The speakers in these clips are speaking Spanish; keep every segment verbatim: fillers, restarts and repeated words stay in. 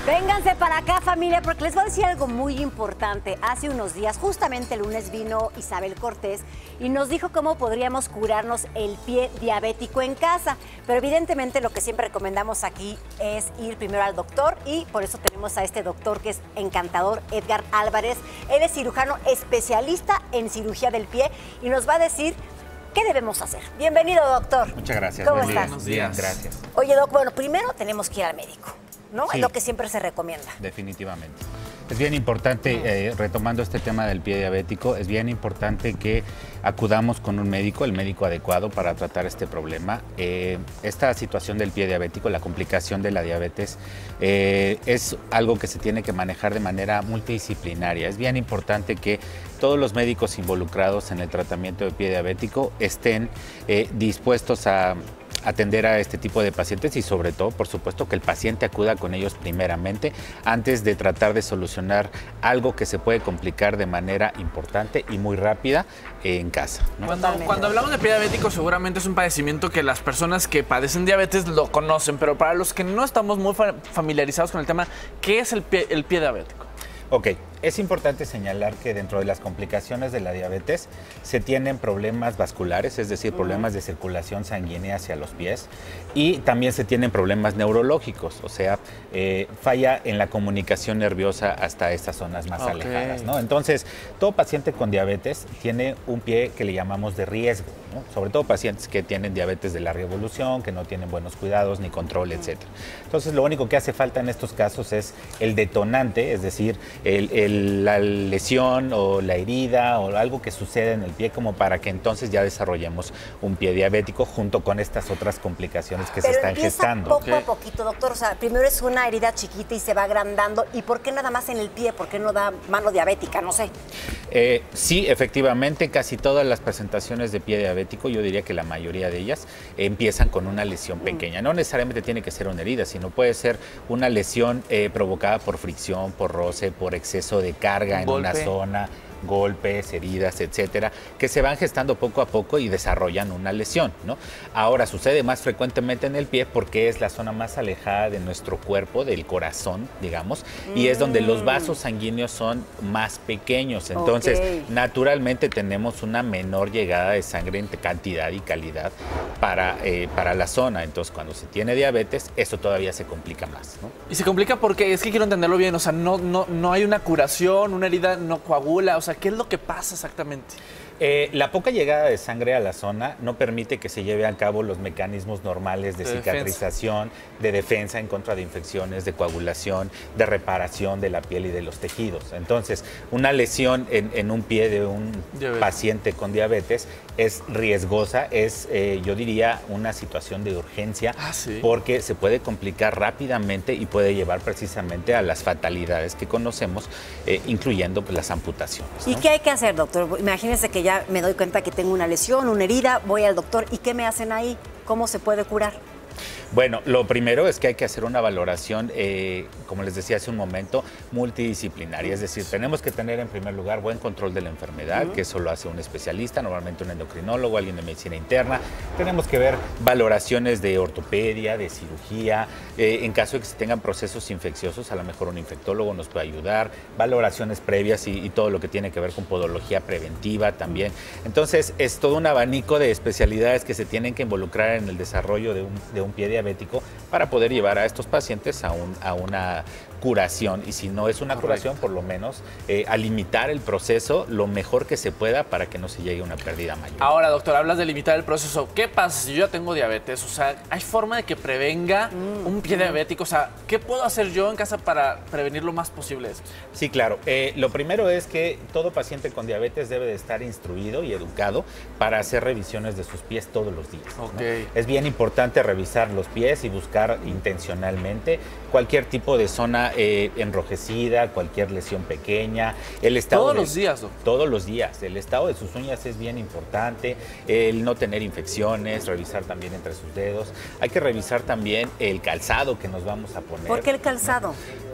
Vénganse para acá, familia, porque les voy a decir algo muy importante. Hace unos días, justamente el lunes, vino Isabel Cortés y nos dijo cómo podríamos curarnos el pie diabético en casa. Pero evidentemente lo que siempre recomendamos aquí es ir primero al doctor y por eso tenemos a este doctor que es encantador, Edgar Álvarez. Él es cirujano especialista en cirugía del pie y nos va a decir qué debemos hacer. Bienvenido, doctor. Muchas gracias. ¿Cómo Buen estás? día. Buenos días. Gracias. Oye, doc, bueno, primero tenemos que ir al médico, ¿no? Sí. Es lo que siempre se recomienda. Definitivamente. Es bien importante, eh, retomando este tema del pie diabético, es bien importante que acudamos con un médico, el médico adecuado para tratar este problema. Eh, esta situación del pie diabético, la complicación de la diabetes, eh, es algo que se tiene que manejar de manera multidisciplinaria. Es bien importante que todos los médicos involucrados en el tratamiento de pie diabético estén eh, dispuestos a atender a este tipo de pacientes y sobre todo, por supuesto, que el paciente acuda con ellos primeramente antes de tratar de solucionar algo que se puede complicar de manera importante y muy rápida en casa, ¿no? Cuando, cuando hablamos de pie diabético, seguramente es un padecimiento que las personas que padecen diabetes lo conocen, pero para los que no estamos muy familiarizados con el tema, ¿qué es el pie, el pie diabético? Ok, es importante señalar que dentro de las complicaciones de la diabetes se tienen problemas vasculares, es decir, problemas de circulación sanguínea hacia los pies, y también se tienen problemas neurológicos, o sea, eh, falla en la comunicación nerviosa hasta estas zonas más Okay. alejadas, ¿no? Entonces, todo paciente con diabetes tiene un pie que le llamamos de riesgo, ¿no? Sobre todo pacientes que tienen diabetes de larga evolución, que no tienen buenos cuidados ni control, etcétera. Entonces, lo único que hace falta en estos casos es el detonante, es decir, el, el, la lesión o la herida o algo que sucede en el pie como para que entonces ya desarrollemos un pie diabético junto con estas otras complicaciones que Pero se están empieza gestando. poco Ok. a poquito, doctor. O sea, primero es una herida chiquita y se va agrandando. ¿Y por qué nada más en el pie? ¿Por qué no da mano diabética? No sé. Eh, sí, efectivamente, casi todas las presentaciones de pie diabético, yo diría que la mayoría de ellas eh, empiezan con una lesión pequeña. No necesariamente tiene que ser una herida, sino puede ser una lesión eh, provocada por fricción, por roce, por exceso de carga en una Golpe. zona, golpes, heridas, etcétera, que se van gestando poco a poco y desarrollan una lesión, ¿no? Ahora, sucede más frecuentemente en el pie porque es la zona más alejada de nuestro cuerpo, del corazón, digamos, y es donde los vasos sanguíneos son más pequeños. Entonces, Ok. naturalmente tenemos una menor llegada de sangre en cantidad y calidad para, eh, para la zona. Entonces, cuando se tiene diabetes, eso todavía se complica más, ¿no? Y se complica porque, es que quiero entenderlo bien, o sea, no, no, no hay una curación, una herida no coagula, o sea, ¿qué es lo que pasa exactamente? Eh, la poca llegada de sangre a la zona no permite que se lleve a cabo los mecanismos normales de, De cicatrización, de defensa en contra de infecciones, de coagulación, de reparación de la piel y de los tejidos. Entonces, una lesión en, en un pie de un Diabetes. paciente con diabetes es riesgosa, es, eh, yo diría, una situación de urgencia Ah, ¿sí? porque se puede complicar rápidamente y puede llevar precisamente a las fatalidades que conocemos, eh, incluyendo pues, las amputaciones, ¿Y ¿no? qué hay que hacer, doctor? Imagínense que ya me doy cuenta que tengo una lesión, una herida, voy al doctor. ¿Y qué me hacen ahí? ¿Cómo se puede curar? Bueno, lo primero es que hay que hacer una valoración, eh, como les decía hace un momento, multidisciplinaria. Es decir, tenemos que tener en primer lugar buen control de la enfermedad, que eso lo hace un especialista, normalmente un endocrinólogo, alguien de medicina interna. Tenemos que ver valoraciones de ortopedia, de cirugía. Eh, en caso de que se tengan procesos infecciosos, a lo mejor un infectólogo nos puede ayudar. Valoraciones previas y, y todo lo que tiene que ver con podología preventiva también. Entonces, es todo un abanico de especialidades que se tienen que involucrar en el desarrollo de un, de un pie diabético para poder llevar a estos pacientes a, un, a una curación, y si no es una Correcto. curación, por lo menos eh, a limitar el proceso lo mejor que se pueda para que no se llegue a una pérdida mayor. Ahora, doctor, hablas de limitar el proceso. ¿Qué pasa si yo ya tengo diabetes? O sea, ¿hay forma de que prevenga un pie diabético? O sea, ¿qué puedo hacer yo en casa para prevenir lo más posible esto? Sí, claro. Eh, lo primero es que todo paciente con diabetes debe de estar instruido y educado para hacer revisiones de sus pies todos los días, ¿no? Ok. Es bien importante revisar los pies y buscar intencionalmente cualquier tipo de zona eh, enrojecida, cualquier lesión pequeña. El estado Todos de- los días, doctor. Todos los días. El estado de sus uñas es bien importante, el no tener infecciones, revisar también entre sus dedos. Hay que revisar también el calzado que nos vamos a poner. ¿Por qué el calzado?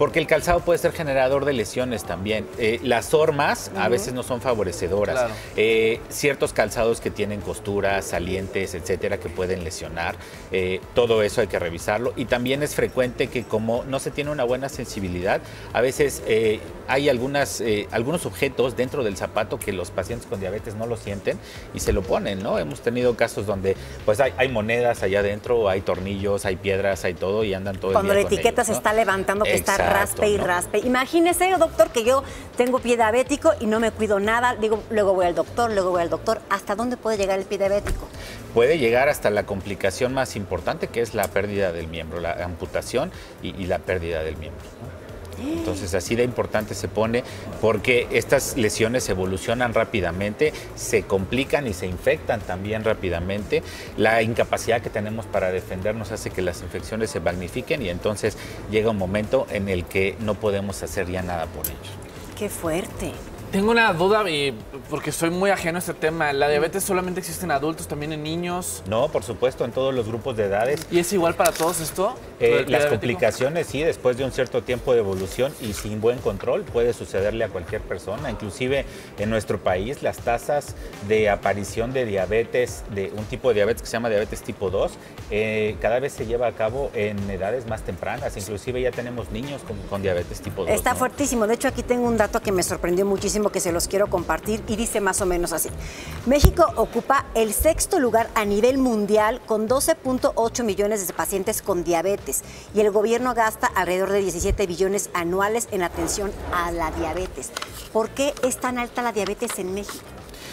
Porque el calzado puede ser generador de lesiones también. Eh, las hormas uh-huh. a veces no son favorecedoras. Claro. Eh, ciertos calzados que tienen costuras, salientes, etcétera, que pueden lesionar. Eh, todo eso hay que revisarlo. Y también es frecuente que como no se tiene una buena sensibilidad, a veces eh, hay algunas, eh, algunos objetos dentro del zapato que los pacientes con diabetes no lo sienten y se lo ponen, ¿no? Hemos tenido casos donde pues hay, hay monedas allá adentro, hay tornillos, hay piedras, hay todo y andan todo Cuando el día la etiqueta con ellos, se ¿no? está levantando, que Exacto, está raspe y ¿no? raspe. Imagínese, doctor, que yo tengo pie diabético y no me cuido nada. Digo, luego voy al doctor, luego voy al doctor. ¿Hasta dónde puede llegar el pie diabético? Puede llegar hasta la complicación más importante, que es la pérdida del miembro, la amputación y, y la pérdida del miembro, ¿no? Entonces, así de importante se pone porque estas lesiones evolucionan rápidamente, se complican y se infectan también rápidamente. La incapacidad que tenemos para defendernos hace que las infecciones se magnifiquen y entonces llega un momento en el que no podemos hacer ya nada por ellos. ¡Qué fuerte! Tengo una duda, y porque soy muy ajeno a este tema. ¿La diabetes solamente existe en adultos, también en niños? No, por supuesto, en todos los grupos de edades. ¿Y es igual para todos esto? Eh, las complicaciones, sí, después de un cierto tiempo de evolución y sin buen control, puede sucederle a cualquier persona. Inclusive en nuestro país, las tasas de aparición de diabetes, de un tipo de diabetes que se llama diabetes tipo dos, eh, cada vez se lleva a cabo en edades más tempranas. Inclusive ya tenemos niños con, con diabetes tipo dos. Está ¿no? fuertísimo. De hecho, aquí tengo un dato que me sorprendió muchísimo, que se los quiero compartir y dice más o menos así. México ocupa el sexto lugar a nivel mundial con doce punto ocho millones de pacientes con diabetes y el gobierno gasta alrededor de diecisiete billones anuales en atención a la diabetes. ¿Por qué es tan alta la diabetes en México?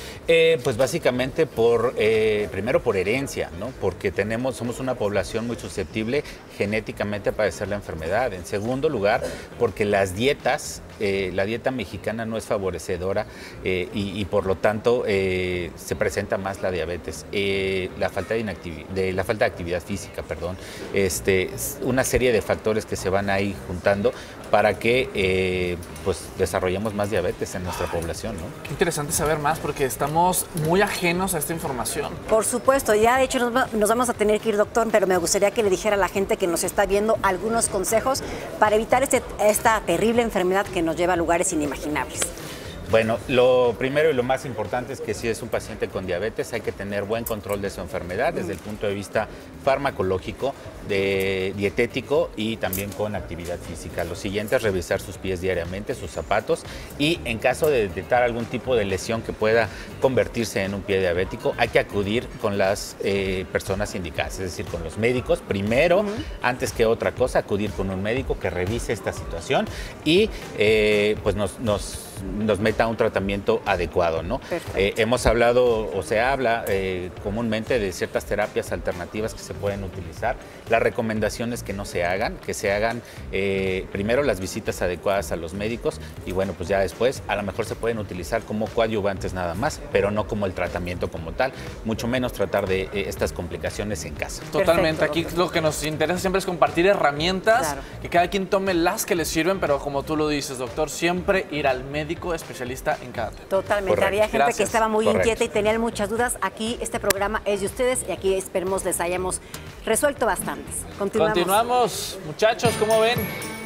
Eh, pues básicamente por, eh, primero por herencia, ¿no? Porque tenemos, somos una población muy susceptible genéticamente a padecer la enfermedad. En segundo lugar, porque las dietas, eh, la dieta mexicana no es favorecedora eh, y, y por lo tanto eh, se presenta más la diabetes. Eh, la, falta de, de, la falta de actividad física, perdón, este, una serie de factores que se van ahí juntando para que eh, pues desarrollemos más diabetes en nuestra población, ¿no? Qué interesante saber más porque estamos muy ajenos a esta información. Por supuesto, ya de hecho nos, nos vamos a tener que ir, doctor, pero me gustaría que le dijera a la gente que nos está viendo algunos consejos para evitar este, esta terrible enfermedad que nos lleva a lugares inimaginables. Bueno, lo primero y lo más importante es que si es un paciente con diabetes hay que tener buen control de su enfermedad desde el punto de vista farmacológico, de, dietético y también con actividad física. Lo siguiente es revisar sus pies diariamente, sus zapatos y en caso de detectar algún tipo de lesión que pueda convertirse en un pie diabético hay que acudir con las eh, personas indicadas, es decir, con los médicos. Primero, uh-huh. antes que otra cosa, acudir con un médico que revise esta situación y eh, pues nos, nos nos meta un tratamiento adecuado, ¿no? Eh, hemos hablado o se habla eh, comúnmente de ciertas terapias alternativas que se pueden utilizar. La recomendación es que no se hagan, que se hagan eh, primero las visitas adecuadas a los médicos y bueno, pues ya después a lo mejor se pueden utilizar como coadyuvantes nada más, pero no como el tratamiento como tal, mucho menos tratar de eh, estas complicaciones en casa. Totalmente, Perfecto, aquí doctor. Lo que nos interesa siempre es compartir herramientas, claro. que cada quien tome las que le sirven, pero como tú lo dices, doctor, siempre ir al médico especialista en cada tema. Totalmente. Correcto. Había gente Gracias. que estaba muy Correcto. inquieta y tenían muchas dudas. Aquí este programa es de ustedes y aquí esperemos les hayamos resuelto bastantes. Continuamos. Continuamos, muchachos, ¿cómo ven?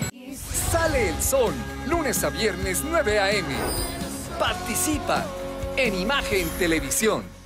Sale el sol, lunes a viernes nueve a eme. Participa en Imagen Televisión.